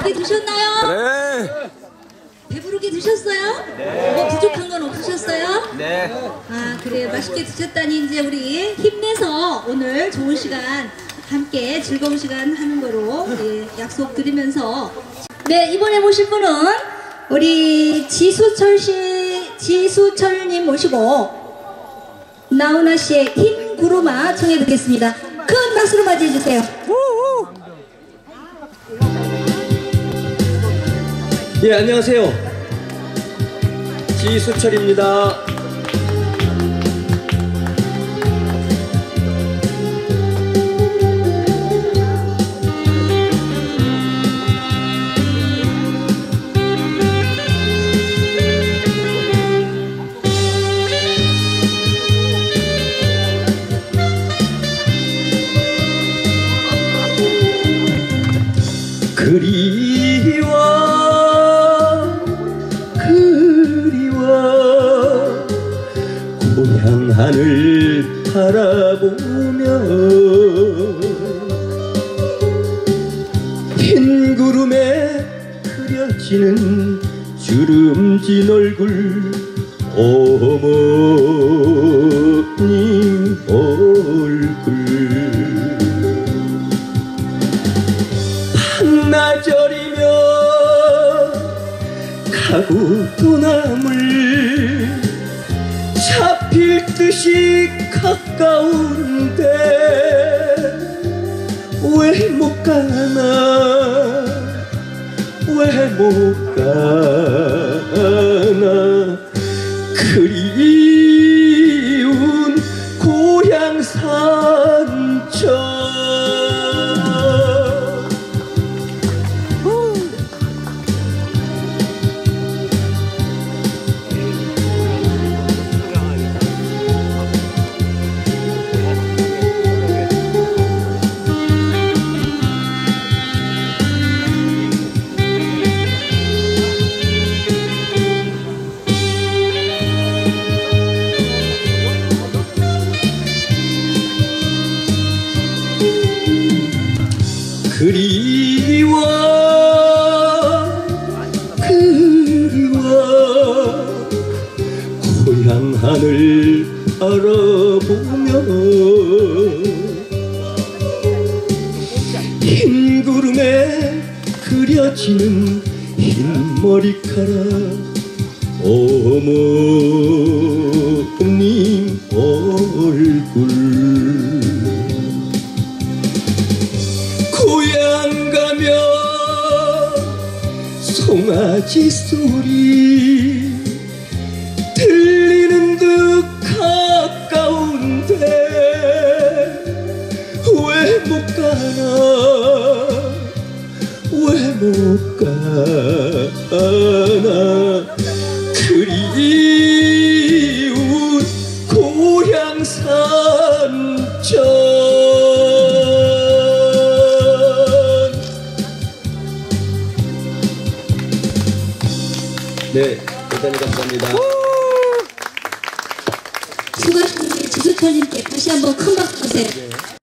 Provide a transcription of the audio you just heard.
배부르게 드셨나요? 네. 배부르게 드셨어요? 네. 뭐 부족한 건 없으셨어요? 네. 아, 그래요. 맛있게 드셨다니 이제 우리 힘내서 오늘 좋은 시간 함께 즐거운 시간 하는 거로 약속드리면서 네, 이번에 모실 분은 우리 지수철님 모시고 나훈아 씨의 흰 구름아 청해 듣겠습니다. 큰 박수로 맞이해 주세요. 예, 안녕하세요. 지수철입니다. 그리워 고향 하늘 바라보며 흰 구름에 그려지는 주름진 얼굴 어머님 얼굴 반나절이면 가구 도나물 잡힐 듯이 가까운데 왜 못 가나 왜 못 가나 그리운 고향 산천 그리워 고향 하늘 바라보며 흰 구름에 그려지는 흰 머리카락 어머님 얼굴 고향 가면 송아지 소리 들리는 듯 가까운데 왜 못 가나 왜 못 가나 그리운 고향 산천 네, 대단히 감사합니다. 수고하셨습니다. 지수철님께 다시 한번 큰 박수 주세요.